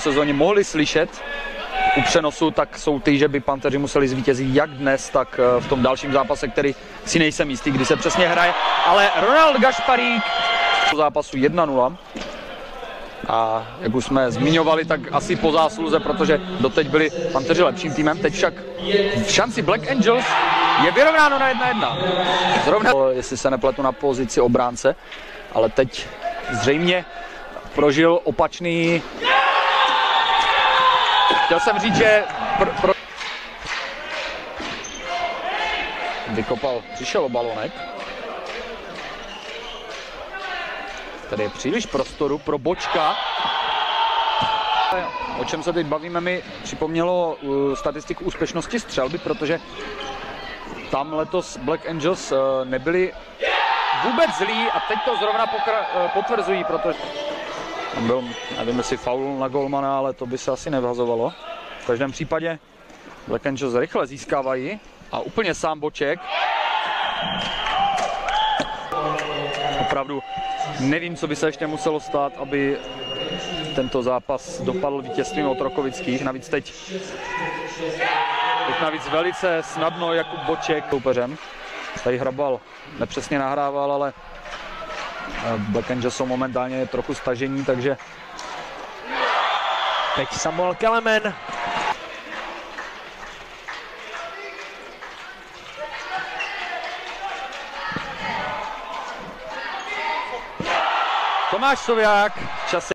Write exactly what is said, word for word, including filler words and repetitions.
sezóně mohli slyšet u přenosu, tak jsou ty, že by Panteři museli zvítězit jak dnes, tak v tom dalším zápase, který si nejsem jistý, kdy se přesně hraje. Ale Ronald Gašparík v zápasu jedna nula. A jak už jsme zmiňovali, tak asi po zásluze, protože doteď byli Panteři lepším týmem. Teď však v šanci Black Angels je vyrovnáno na jedna jedna. Zrovna, jestli se nepletu, na pozici obránce, ale teď zřejmě prožil opačný... Chtěl jsem říct, že... Pro, pro... Vykopal, přišel o balonek. Tady je příliš prostoru pro Bočka. O čem se teď bavíme, mi připomnělo uh, statistiku úspěšnosti střelby, protože tam letos Black Angels uh, nebyli vůbec zlí a teď to zrovna uh, potvrzují, protože tam byl, nevím jestli faul na golmana, ale to by se asi nevhazovalo. V každém případě Black Angels rychle získávají a úplně sám Boček. Opravdu nevím, co by se ještě muselo stát, aby tento zápas dopadl vítězstvím Otrokovických. Navíc teď, teď navíc velice snadno Jakub Boček soupeřem. Tady Hrabal nepřesně nahrával, ale Black Angels jsou momentálně trochu stažení, takže... Teď Samuel Kelemen. Tomáš Sověák v čase